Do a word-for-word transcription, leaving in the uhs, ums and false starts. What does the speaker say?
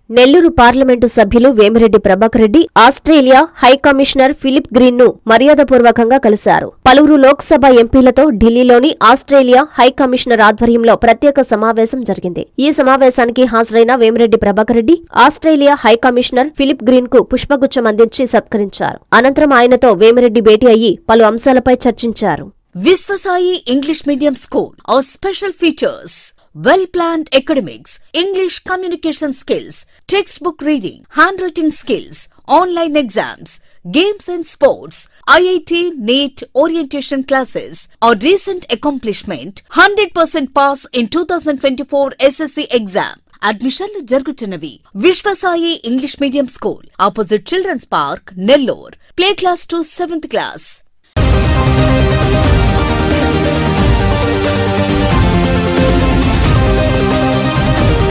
Nellore parliament సభ్యులు Vemireddy Prabhakar Reddy Australia high commissioner Philip Green ను మర్యాదపూర్వకంగా కలిశారు. పలువురు లోక్సభ ఎంపీలతో ఢిల్లీలోని ఆస్ట్రేలియా హై కమిషనర్ ఆధ్వర్యంలో ప్రత్యేక సమావేశం జరిగింది. ఈ సమావేశానికి హాజరైన Vemireddy Prabhakar Reddy Australia high commissioner Philip Green కు పుష్పగుచ్చం అందించి సత్కరించారు. అనంతరం ఆయనతో వేమిరెడ్డి భేటీ అయ్యి పలు అంశాలపై చర్చించారు. Viswasai English Medium School. Our special features: well-planned academics, English communication skills, textbook reading, handwriting skills, online exams, games and sports, I I T, NEET, orientation classes. Our recent accomplishment: one hundred percent pass in twenty twenty-four S S C exam. అడ్మిషన్లు జరుగుతున్నవి. Vishwasai English medium school, opposite children's park, Nellore. Play class to seventh class.